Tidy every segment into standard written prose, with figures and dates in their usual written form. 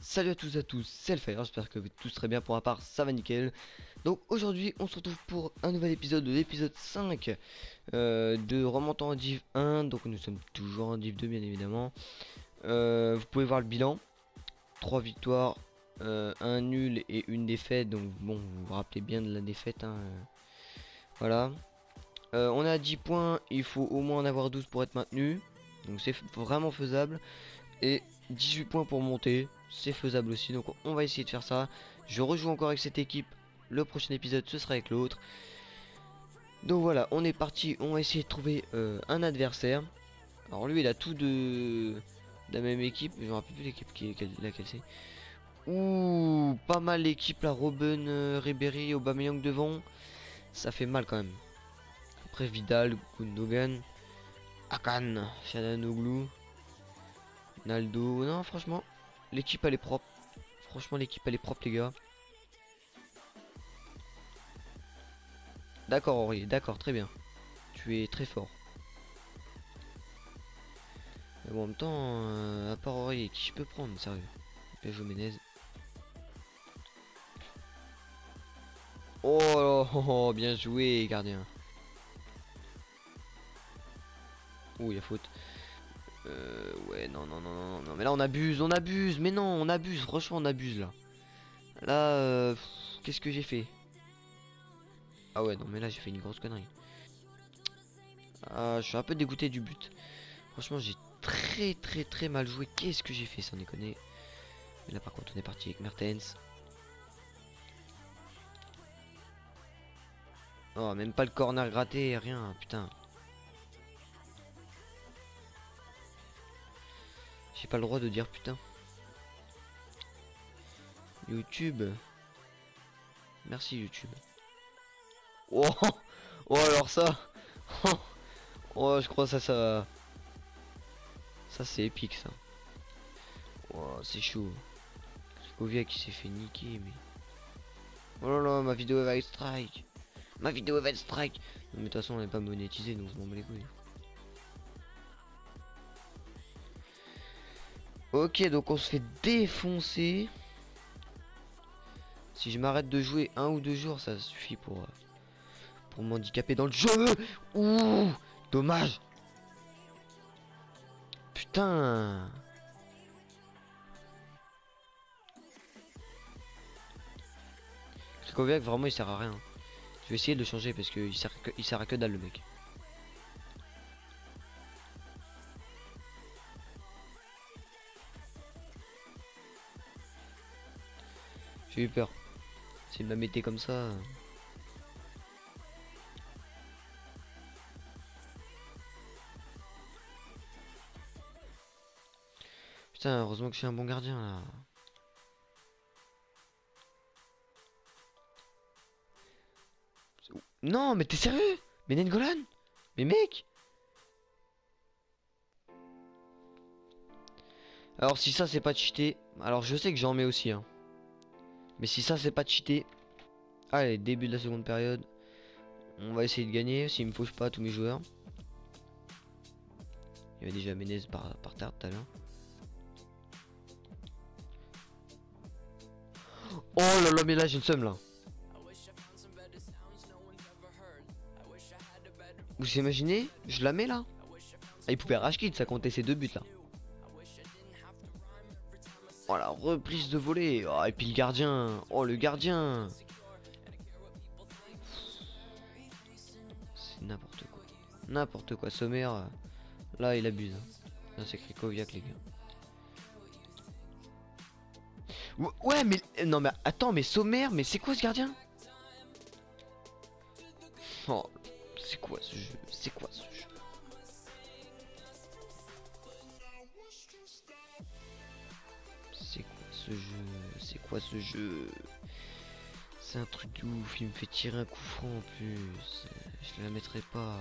Salut à tous, c'est Elfire, j'espère que vous êtes tous très bien. Pour ma part, ça va nickel. Donc aujourd'hui, on se retrouve pour un nouvel épisode de l'épisode 5 de Remontant en Div 1. Donc nous sommes toujours en Div 2 bien évidemment. Vous pouvez voir le bilan, 3 victoires, un nul et une défaite. Donc bon, vous vous rappelez bien de la défaite, hein, voilà. On est à 10 points, il faut au moins en avoir 12 pour être maintenu. Donc c'est vraiment faisable. Et 18 points pour monter, c'est faisable aussi, donc on va essayer de faire ça. Je rejoue encore avec cette équipe, le prochain épisode ce sera avec l'autre. Donc voilà, on est parti, on va essayer de trouver un adversaire. Alors lui il a tout de la même équipe, je me rappelle plus l'équipe laquelle c'est. Ouh, pas mal l'équipe là, Robben, Ribéry, Aubameyang devant. Ça fait mal quand même. Après Vidal, Gundogan, Akan, Çalhanoğlu, Naldo, non franchement, l'équipe elle est propre. Franchement l'équipe elle est propre les gars. D'accord Henri, d'accord, très bien. Tu es très fort. Mais bon, en même temps, à part Henri, qui je peux prendre, sérieux? Pedro Menez. Oh, là, oh, bien joué gardien. Oh il y a faute. Ouais non non non non non mais là on abuse, mais non on abuse, franchement on abuse là. Là qu'est-ce que j'ai fait? Ah ouais non mais là j'ai fait une grosse connerie. Ah je suis un peu dégoûté du but. Franchement j'ai très mal joué. Qu'est-ce que j'ai fait sans déconner? Mais là par contre on est parti avec Mertens. Oh même pas le corner gratté, rien, putain. J'ai pas le droit de dire putain. YouTube. Merci YouTube. Oh, oh alors ça. Oh je crois ça. Ça c'est épique ça. Oh c'est chaud. Skovia qui s'est fait niquer mais. Oh là là ma vidéo va être strike. Ma vidéo va être strike. Non, mais de toute façon elle n'est pas monétisée donc je m'en bats les couilles. Ok donc on se fait défoncer. Si je m'arrête de jouer 1 ou 2 jours ça suffit pour m'handicaper dans le jeu. Ouh, dommage. Putain. Krikoviak vraiment il sert à rien. Je vais essayer de le changer parce qu'il sert à que dalle le mec. J'ai eu peur. S'il me la mettait comme ça. Putain, heureusement que je suis un bon gardien là. Non, mais t'es sérieux? Mais Nengolan? Mais mec? Alors si ça c'est pas cheaté, alors je sais que j'en mets aussi hein. Mais si ça c'est pas cheaté, allez début de la seconde période, on va essayer de gagner s'il me fauche pas tous mes joueurs. Il y avait déjà Menez par terre tout à l'heure. Oh là là mais là j'ai le seum là. Vous imaginez? Je la mets là. Ah, il pouvait rage kit, ça comptait ces 2 buts là. Oh la reprise de volée. Oh, et puis le gardien. Oh le gardien. C'est n'importe quoi. N'importe quoi. Sommer. Là il abuse. Là c'est Krikoviak les gars. Ouais mais. Non mais attends mais Sommer. Mais c'est quoi ce gardien? Oh. C'est quoi ce jeu? C'est quoi ce jeu? C'est quoi ce jeu? C'est quoi ce jeu? C'est un truc de ouf, il me fait tirer un coup franc en plus. Je la mettrai pas.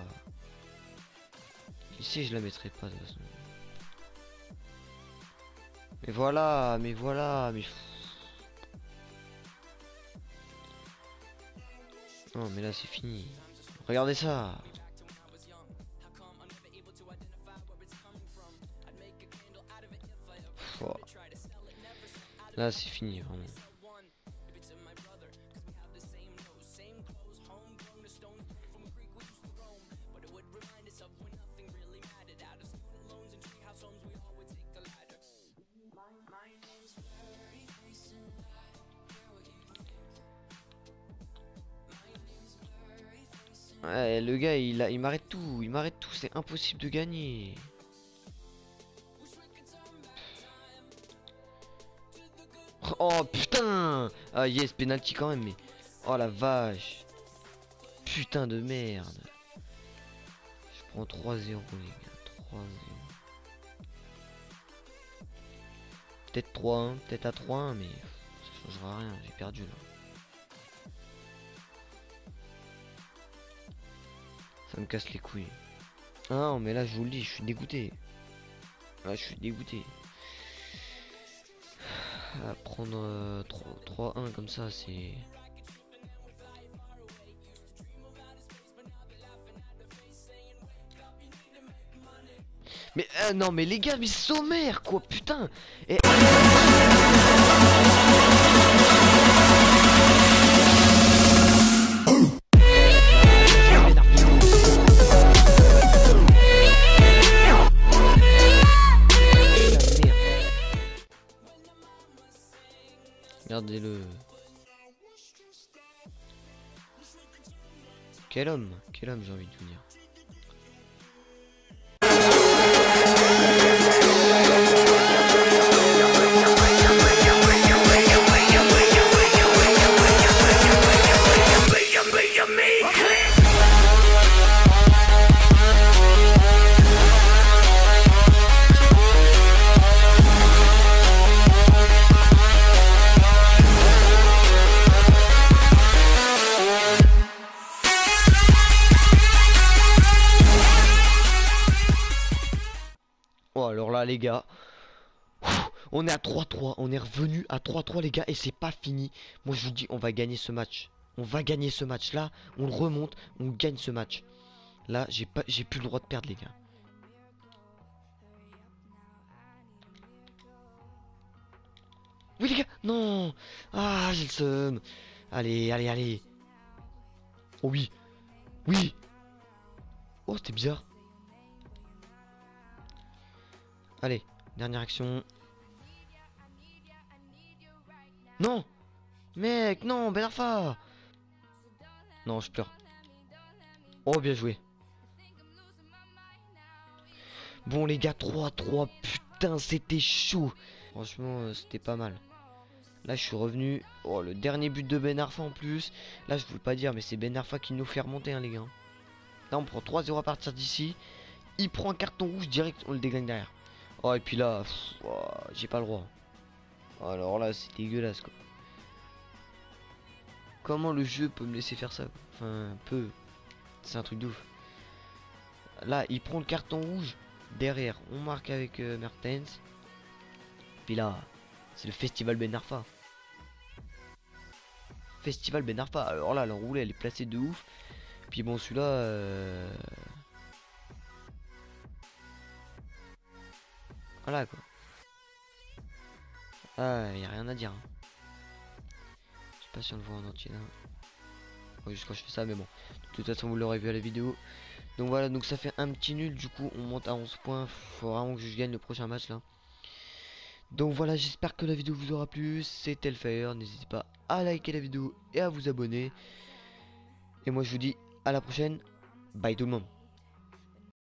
Ici je la mettrai pas de toute façon. Mais voilà, mais voilà, mais. Non mais là c'est fini. Regardez ça. Oh. Là c'est fini vraiment. Ouais, le gars il m'arrête tout, c'est impossible de gagner. Oh putain. Ah yes, penalty quand même, mais oh la vache. Putain de merde. Je prends 3-0 les gars, 3-0. Peut-être 3-1, peut-être à 3-1, mais ça changera rien, j'ai perdu là. Ça me casse les couilles. Ah non, mais là je vous le dis, je suis dégoûté. Là je suis dégoûté. À prendre 3-1 comme ça, c'est... Mais non mais les gars, mais sommaire quoi, putain. Et... Regardez-le. Quel homme j'ai envie de vous dire. Oh alors là les gars, on est à 3-3, on est revenu à 3-3 les gars et c'est pas fini. Moi je vous dis on va gagner ce match. On va gagner ce match là, on le remonte, on gagne ce match. Là j'ai plus le droit de perdre les gars. Oui les gars, non. Ah j'ai le seum. Allez. Oh oui. Oui. Oh c'était bizarre. Allez, dernière action. Non. Mec, non, Ben Arfa. Non, je pleure. Oh, bien joué. Bon, les gars, 3-3. Putain, c'était chaud. Franchement, c'était pas mal. Là, je suis revenu. Oh, le dernier but de Ben Arfa en plus. Là, je voulais pas dire, mais c'est Ben Arfa qui nous fait remonter, hein, les gars. Là, on prend 3-0 à partir d'ici. Il prend un carton rouge direct, on le dégagne derrière. Oh, et puis là, oh, j'ai pas le droit. Alors là, c'est dégueulasse, quoi. Comment le jeu peut me laisser faire ça, quoi. Enfin, peu. C'est un truc de ouf. Là, il prend le carton rouge. Derrière, on marque avec Mertens. Puis là, c'est le festival Ben Arfa. Festival Ben Arfa. Alors là, l'enroulée, elle est placée de ouf. Puis bon, celui-là... Voilà, quoi. Ah, y a rien à dire. Hein. Je sais pas si on le voit en entier là. Oui, juste quand je fais ça, mais bon. De toute façon, vous l'aurez vu à la vidéo. Donc voilà, donc ça fait un petit nul. Du coup, on monte à 11 points. Faut vraiment que je gagne le prochain match là. Donc voilà, j'espère que la vidéo vous aura plu. C'était le Fire. N'hésitez pas à liker la vidéo et à vous abonner. Et moi, je vous dis à la prochaine. Bye tout le monde.